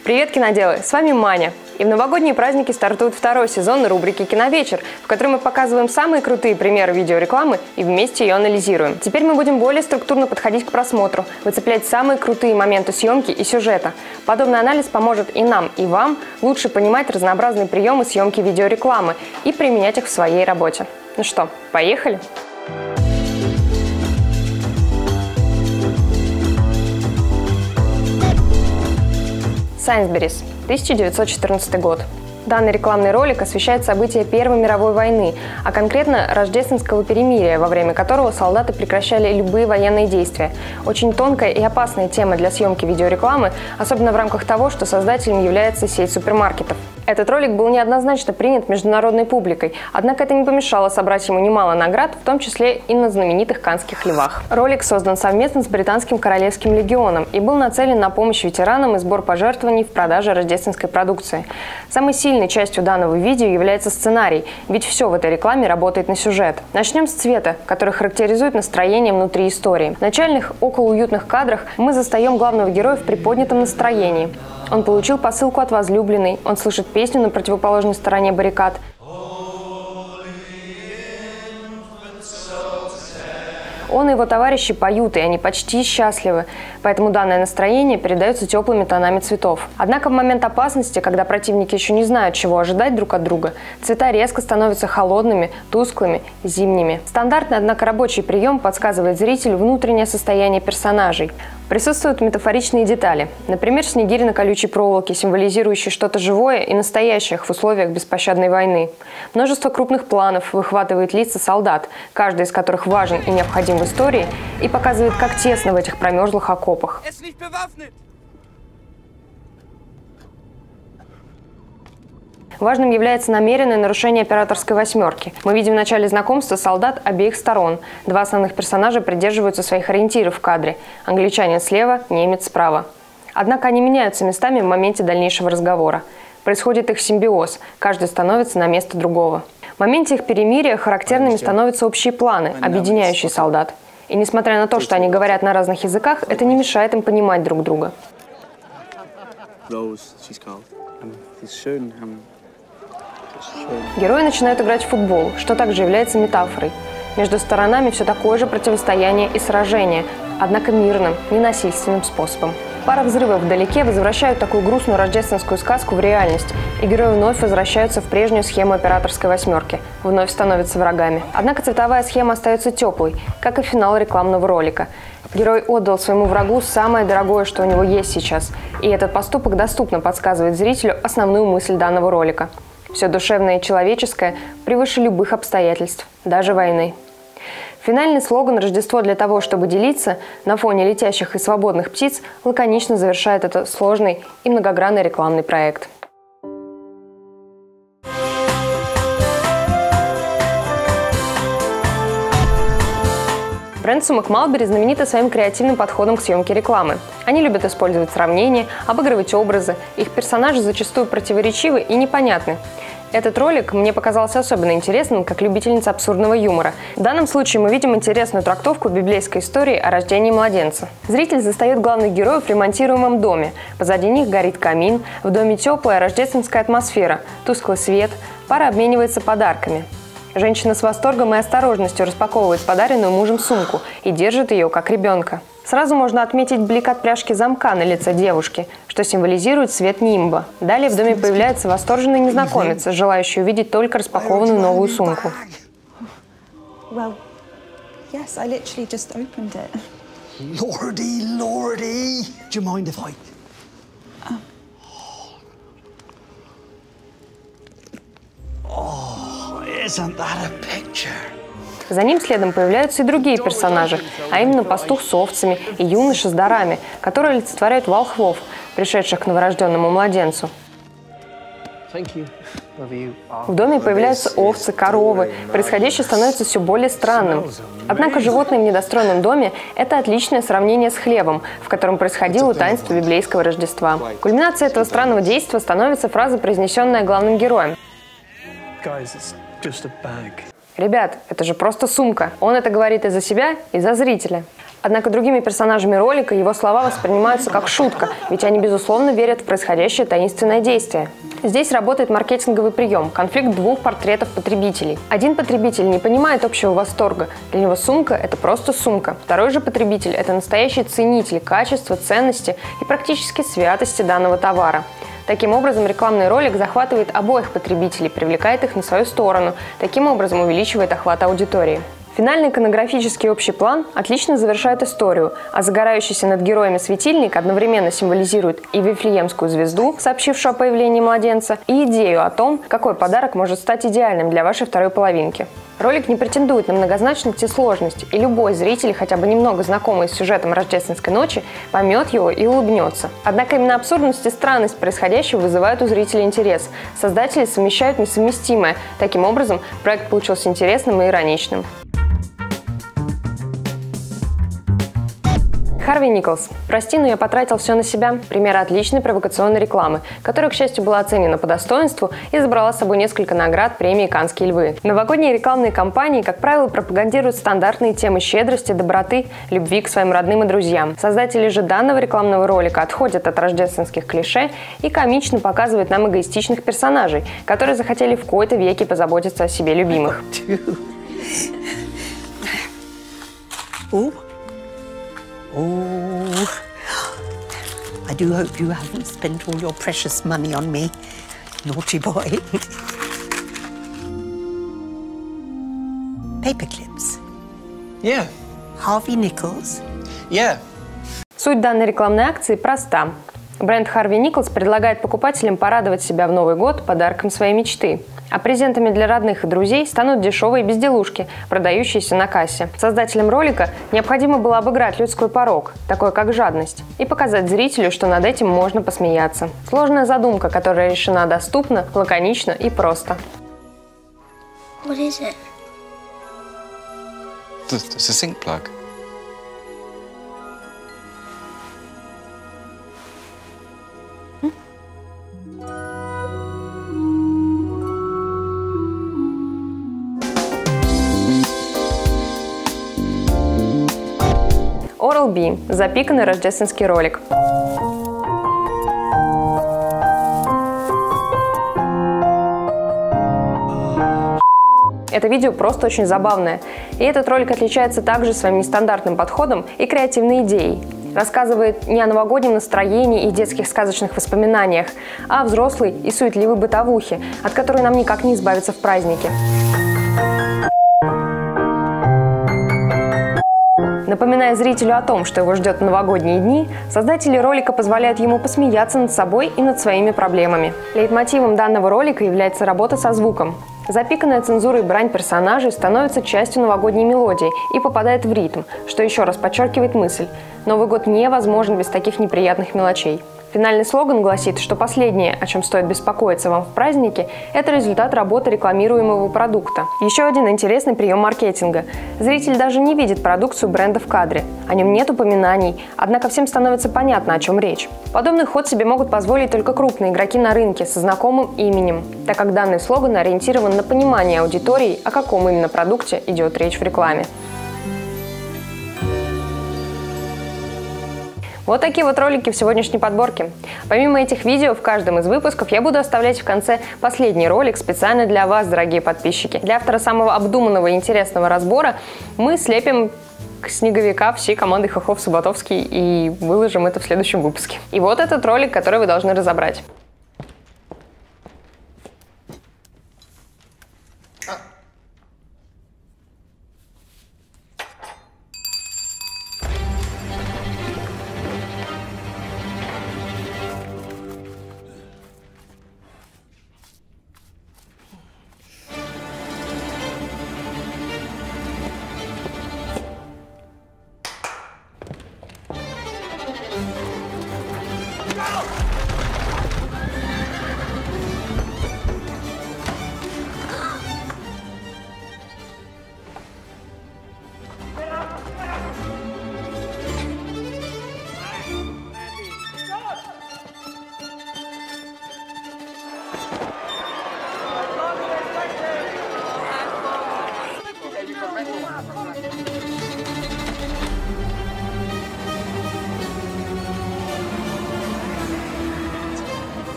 Привет, киноделы! С вами Маня. И в новогодние праздники стартует второй сезон рубрики «Киновечер», в которой мы показываем самые крутые примеры видеорекламы и вместе ее анализируем. Теперь мы будем более структурно подходить к просмотру, выцеплять самые крутые моменты съемки и сюжета. Подобный анализ поможет и нам, и вам лучше понимать разнообразные приемы съемки видеорекламы и применять их в своей работе. Ну что, поехали? Сайнсберис, 1914 год. Данный рекламный ролик освещает события Первой мировой войны, а конкретно рождественского перемирия, во время которого солдаты прекращали любые военные действия. Очень тонкая и опасная тема для съемки видеорекламы, особенно в рамках того, что создателем является сеть супермаркетов. Этот ролик был неоднозначно принят международной публикой, однако это не помешало собрать ему немало наград, в том числе и на знаменитых Каннских львах. Ролик создан совместно с Британским королевским легионом и был нацелен на помощь ветеранам и сбор пожертвований в продаже рождественской продукции. Самой сильной частью данного видео является сценарий, ведь все в этой рекламе работает на сюжет. Начнем с цвета, который характеризует настроение внутри истории. В начальных, около уютных кадрах мы застаем главного героя в приподнятом настроении. Он получил посылку от возлюбленной, он слышит песню на противоположной стороне баррикад. Он и его товарищи поют, и они почти счастливы, поэтому данное настроение передается теплыми тонами цветов. Однако в момент опасности, когда противники еще не знают, чего ожидать друг от друга, цвета резко становятся холодными, тусклыми, зимними. Стандартный, однако рабочий прием подсказывает зрителю внутреннее состояние персонажей. Присутствуют метафоричные детали, например, снегирь на колючей проволоке, символизирующий что-то живое и настоящее в условиях беспощадной войны. Множество крупных планов выхватывает лица солдат, каждый из которых важен и необходим в истории, и показывает, как тесно в этих промерзлых окопах. Важным является намеренное нарушение операторской восьмерки. Мы видим в начале знакомства солдат обеих сторон. Два основных персонажа придерживаются своих ориентиров в кадре. Англичанин слева, немец справа. Однако они меняются местами в моменте дальнейшего разговора. Происходит их симбиоз, каждый становится на место другого. В моменте их перемирия характерными становятся общие планы, объединяющие солдат. И несмотря на то, что они говорят на разных языках, это не мешает им понимать друг друга. Герои начинают играть в футбол, что также является метафорой. Между сторонами все такое же противостояние и сражение, однако мирным, ненасильственным способом. Пара взрывов вдалеке возвращают такую грустную рождественскую сказку в реальность, и герои вновь возвращаются в прежнюю схему операторской восьмерки, вновь становятся врагами. Однако цветовая схема остается теплой, как и финал рекламного ролика. Герой отдал своему врагу самое дорогое, что у него есть сейчас, и этот поступок доступно подсказывает зрителю основную мысль данного ролика. Все душевное и человеческое превыше любых обстоятельств, даже войны. Финальный слоган «Рождество для того, чтобы делиться» на фоне летящих и свободных птиц лаконично завершает этот сложный и многогранный рекламный проект. Бренд сумок Mulberry знамениты своим креативным подходом к съемке рекламы. Они любят использовать сравнения, обыгрывать образы. Их персонажи зачастую противоречивы и непонятны. Этот ролик мне показался особенно интересным, как любительница абсурдного юмора. В данном случае мы видим интересную трактовку библейской истории о рождении младенца. Зритель застает главных героев в ремонтируемом доме. Позади них горит камин, в доме теплая рождественская атмосфера, тусклый свет, пара обменивается подарками. Женщина с восторгом и осторожностью распаковывает подаренную мужем сумку и держит ее как ребенка. Сразу можно отметить блик от пряжки замка на лице девушки, что символизирует свет нимба. Далее в доме появляется восторженный незнакомец, желающий увидеть только распакованную новую сумку. За ним следом появляются и другие персонажи, а именно пастух с овцами и юноша с дарами, которые олицетворяют волхвов, пришедших к новорожденному младенцу. В доме появляются овцы, коровы, происходящее становится все более странным. Однако животные в недостроенном доме – это отличное сравнение с хлебом, в котором происходило таинство библейского Рождества. Кульминацией этого странного действия становится фраза, произнесенная главным героем. Ребят, это же просто сумка. Он это говорит и за себя, и за зрителя. Однако другими персонажами ролика его слова воспринимаются как шутка, ведь они, безусловно, верят в происходящее таинственное действие. Здесь работает маркетинговый прием – конфликт двух портретов потребителей. Один потребитель не понимает общего восторга. Для него сумка – это просто сумка. Второй же потребитель – это настоящий ценитель качества, ценности и практически святости данного товара. Таким образом, рекламный ролик захватывает обоих потребителей, привлекает их на свою сторону, таким образом увеличивает охват аудитории. Финальный иконографический общий план отлично завершает историю, а загорающийся над героями светильник одновременно символизирует и Вифлеемскую звезду, сообщившую о появлении младенца, и идею о том, какой подарок может стать идеальным для вашей второй половинки. Ролик не претендует на многозначность и сложность, и любой зритель, хотя бы немного знакомый с сюжетом «Рождественской ночи», поймет его и улыбнется. Однако именно абсурдность и странность происходящего вызывают у зрителей интерес. Создатели совмещают несовместимое. Таким образом, проект получился интересным и ироничным. Харви Николс. «Прости, но я потратил все на себя» – пример отличной провокационной рекламы, которая, к счастью, была оценена по достоинству и забрала с собой несколько наград премии «Каннские львы». Новогодние рекламные кампании, как правило, пропагандируют стандартные темы щедрости, доброты, любви к своим родным и друзьям. Создатели же данного рекламного ролика отходят от рождественских клише и комично показывают нам эгоистичных персонажей, которые захотели в кои-то веки позаботиться о себе любимых. Oh, I do hope you haven't spent all your precious money on me, naughty boy. Paper clips. Yeah. Harvey Nichols. Yeah. Суть данной рекламной акции проста. Бренд Harvey Nichols предлагает покупателям порадовать себя в Новый год подарком своей мечты. А презентами для родных и друзей станут дешевые безделушки, продающиеся на кассе. Создателям ролика необходимо было обыграть людской порок, такой как жадность, и показать зрителю, что над этим можно посмеяться. Сложная задумка, которая решена доступно, лаконично и просто. What is it? It's a sink plug. Oral-B – запиканный рождественский ролик. Это видео просто очень забавное. И этот ролик отличается также своим нестандартным подходом и креативной идеей. Рассказывает не о новогоднем настроении и детских сказочных воспоминаниях, а о взрослой и суетливой бытовухе, от которой нам никак не избавиться в празднике. Напоминая зрителю о том, что его ждет в новогодние дни, создатели ролика позволяют ему посмеяться над собой и над своими проблемами. Лейтмотивом данного ролика является работа со звуком. Запиканная цензурой брань персонажей становится частью новогодней мелодии и попадает в ритм, что еще раз подчеркивает мысль: Новый год невозможен без таких неприятных мелочей. Финальный слоган гласит, что последнее, о чем стоит беспокоиться вам в празднике, это результат работы рекламируемого продукта. Еще один интересный прием маркетинга. Зритель даже не видит продукцию бренда в кадре, о нем нет упоминаний, однако всем становится понятно, о чем речь. Подобный ход себе могут позволить только крупные игроки на рынке со знакомым именем, так как данный слоган ориентирован на понимание аудитории, о каком именно продукте идет речь в рекламе. Вот такие вот ролики в сегодняшней подборке. Помимо этих видео, в каждом из выпусков я буду оставлять в конце последний ролик специально для вас, дорогие подписчики. Для автора самого обдуманного и интересного разбора мы слепим снеговика всей командой Хохлов-Сабатовский и выложим это в следующем выпуске. И вот этот ролик, который вы должны разобрать.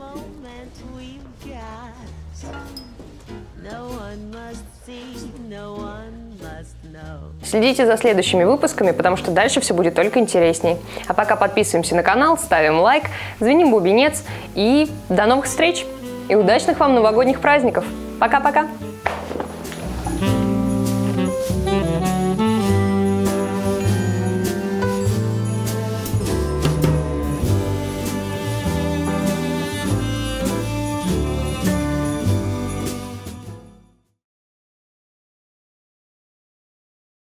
Следите за следующими выпусками, потому что дальше все будет только интересней. А пока подписываемся на канал, ставим лайк, звеним бубенец и до новых встреч! И удачных вам новогодних праздников! Пока-пока!